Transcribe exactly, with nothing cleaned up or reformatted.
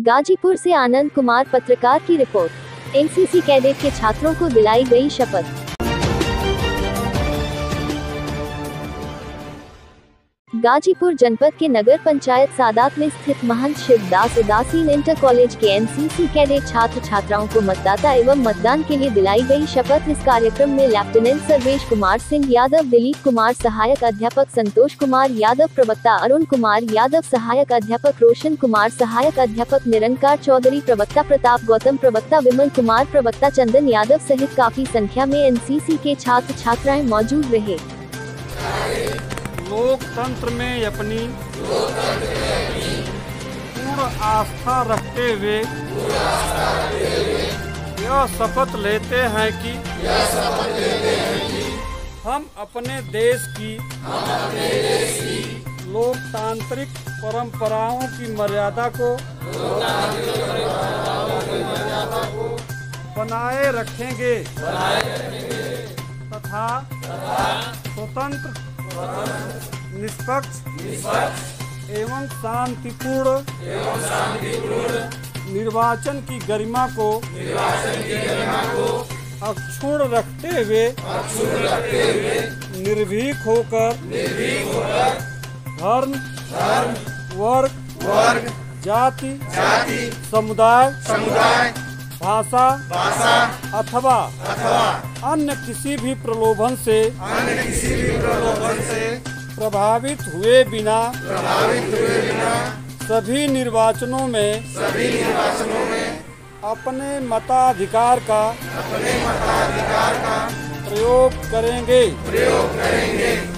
गाजीपुर से आनंद कुमार पत्रकार की रिपोर्ट। एनसीसी कैडेट के छात्रों को दिलाई गई शपथ। गाजीपुर जनपद के नगर पंचायत सादात में स्थित महंत शिवदास उदासीन इंटर कॉलेज के एनसीसी कैडेट छात्र छात्राओं को मतदाता एवं मतदान के लिए दिलाई गई शपथ। इस कार्यक्रम में लेफ्टिनेंट सर्वेश कुमार सिंह यादव, दिलीप कुमार सहायक अध्यापक, संतोष कुमार यादव प्रवक्ता, अरुण कुमार यादव सहायक अध्यापक, रोशन कुमार सहायक अध्यापक, निरंकार चौधरी प्रवक्ता, प्रताप गौतम प्रवक्ता, विमल कुमार प्रवक्ता, चंदन यादव सहित काफी संख्या में एनसीसी के छात्र छात्राएं मौजूद रहे। लोकतंत्र में अपनी पूर्ण आस्था रखते हुए यह शपथ लेते हैं कि हम अपने देश की लोकतांत्रिक परंपराओं की मर्यादा को बनाए रखेंगे तथा स्वतंत्र, निष्पक्ष एवं शांतिपूर्ण निर्वाचन की गरिमा को अक्षुण्ण रखते हुए निर्भीक होकर धर्म, वर्ग, जाति, समुदाय, भाषा अथवा अन्य किसी भी प्रलोभन से प्रभावित हुए बिना सभी निर्वाचनों में अपने मताधिकार का प्रयोग करेंगे।